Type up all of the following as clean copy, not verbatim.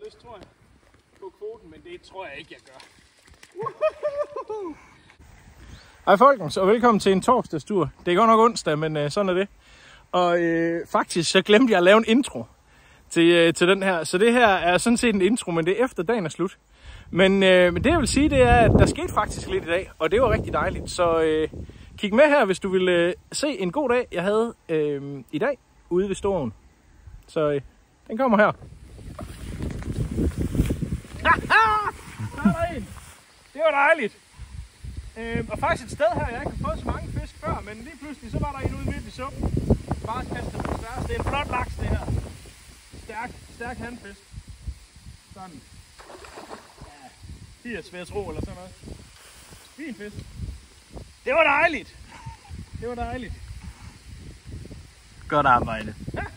lyst, tror jeg, på kvoten, men det tror jeg ikke, jeg gør. Hej folkens, og velkommen til en torsdagstur. Det er godt nok onsdag, men sådan er det. Og faktisk så glemte jeg at lave en intro til den her. Så det her er sådan set en intro, men det er efter dagen er slut. Men det jeg vil sige, det er, at der skete faktisk lidt i dag, og det var rigtig dejligt. Så kig med her, hvis du vil se en god dag, jeg havde i dag ude ved Storen. Så den kommer her. Det var dejligt. Og faktisk et sted her, jeg ikke har fået så mange fisk før, men lige pludselig så var der en ude midt i sumpen. Bare kastet på større. Det er en flot laks, det her. Stærk handfisk. Sådan. Ja, 80 vil jeg tro, eller sådan noget. Fin fisk. Det var dejligt. Det var dejligt. Godt arbejde.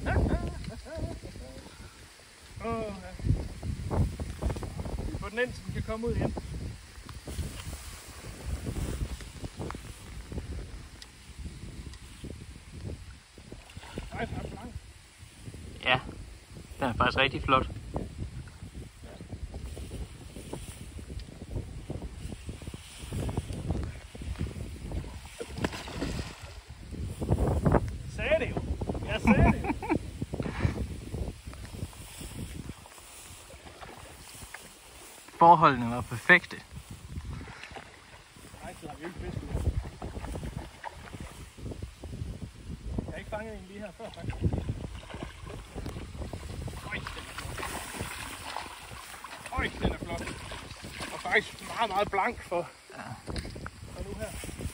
Vi får den ind, så den kan komme ud igen. Ja, den er faktisk rigtig flot. Sagde det jo. Jeg sagde det jo. Forholdene var perfekte. Nej, så har vi ikke fisk ud. Jeg har ikke fanget en lige her før, faktisk. Øj, den er flot. Og faktisk meget, meget blank for nu her.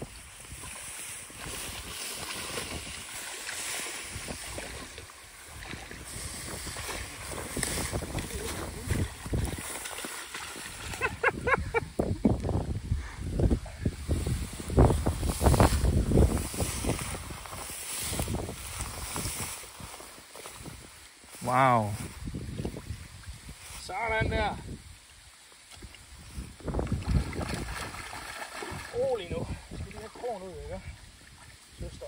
Wow. Sådan der. Rolig nu. Skal vi have krogen ud, ikke? Søster.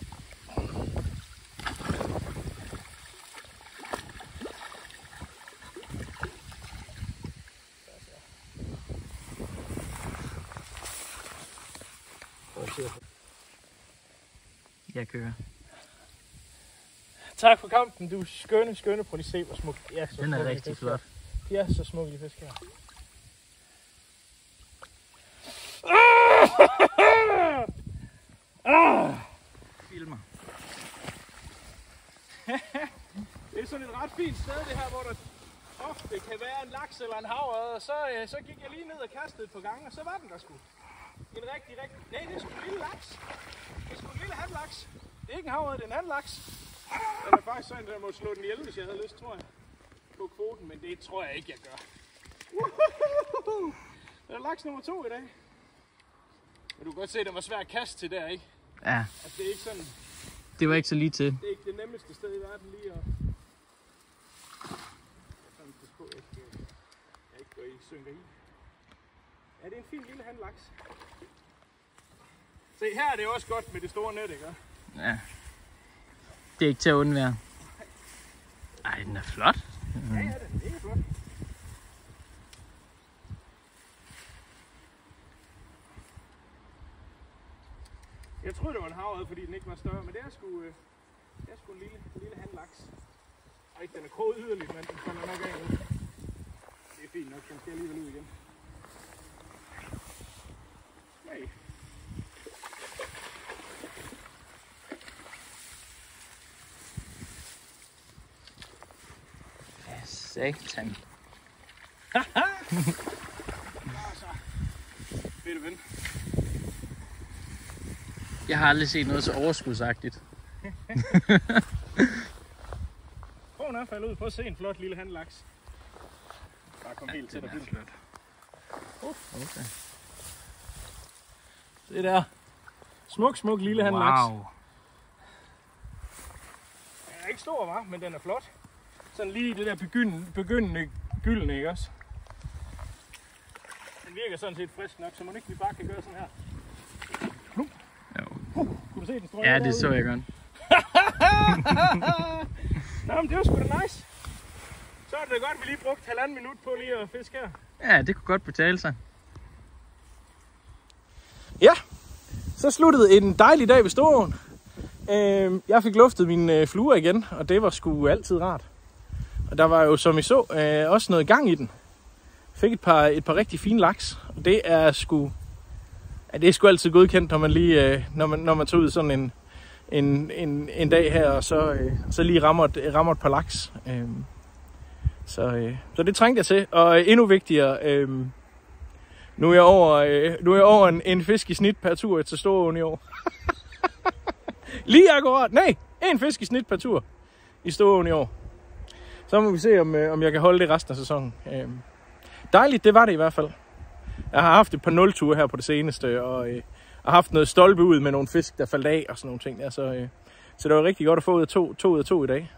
Jeg kører. Tak for kampen, du skønne. Prøv lige se, hvor smuk. Ja, Den er rigtig flot. De er så smukke, de fisk her. Filmer. Det er sådan et ret fint sted, det her, hvor der ofte kan være en laks eller en havørred, og så gik jeg lige ned og kastede et par gange, og så var den der sgu. En rigtig... Nej, det er sgu en lille laks. Det er sgu en lille handlaks. Det er ikke en havørred, det er en handlaks. Den er faktisk sådan, at jeg må slå den ihjel, hvis jeg havde lyst, tror jeg, på kvoten, men det tror jeg ikke, jeg gør. Det er laks nummer 2 i dag. Men du kan godt se, at den var svær at kaste til der, ikke? Ja. Altså, det er ikke sådan... Det var ikke så lige til. Det er ikke det nemmeste sted i verden lige at... Sådan pas på, at jeg ikke går i synkeri. Ja, det er en fin lille handlaks. Se, her er det også godt med det store net, ikke? Ja. Det er ikke til at undvære. Ej, den er flot. Ja, det er mega flot. Jeg troede, det var en havørred, fordi den ikke var større, men det er sgu en lille handlaks. Ej, den er kroget yderligt, men den falder nok af nu. Det er fint nok, den skal alligevel ud igen. Nej. Satan. Ved du ven? Jeg har aldrig set noget så overskudsagtigt. Prøv at falde ud. Prøv at se en flot lille handlaks. Bare kom helt til dig. Okay. Det der. Smuk lille handlaks. Wow. Den er ikke stor, hva'? Men den er flot. Sådan lige det der begyndende gyldne, ikke også? Den virker sådan set frisk nok, så må ikke vi bare kan gøre sådan her. Kunne du se den strømmer? Ja, det så jeg godt. Nå, men det var sgu da nice. Så er det godt, at vi lige brugte 1,5 minut på lige at fiske her. Ja, det kunne godt betale sig. Ja, så sluttede en dejlig dag ved Storåen. Jeg fik luftet mine fluer igen, og det var sgu altid rart. Og der var jo, som I så, også noget gang i den. Fik et par rigtig fine laks, og det er sgu altid godkendt, når man lige når man tager ud sådan en dag her, og så lige rammer et par laks. Så det trængte jeg til, og endnu vigtigere, nu er jeg over en fisk i snit per tur til Storåen i år. Lige akkurat, nej, en fisk i snit per tur i Storåen i år. Så må vi se, om jeg kan holde det resten af sæsonen. Dejligt, det var det i hvert fald. Jeg har haft et par 0-ture her på det seneste, og har haft noget stolpe ud med nogle fisk, der faldt af og sådan nogle ting. Så det var rigtig godt at få ud af 2 ud af 2 i dag.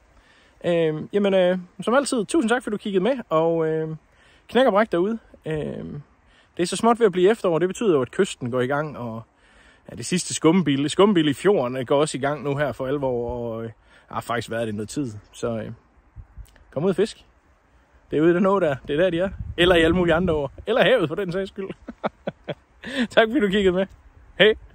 Som altid, tusind tak, fordi du kiggede med, og knæk og bræk derude. Det er så småt ved at blive efterår, det betyder jo, at kysten går i gang, og det sidste skumbil i fjorden går også i gang nu her for alvor, og har faktisk været det noget tid. Så kom ud og fisk. Det er ude i den å der, det er der de er. Eller i alle mulige andre år. Eller havet for den sags skyld. Tak fordi du kiggede med. Hej.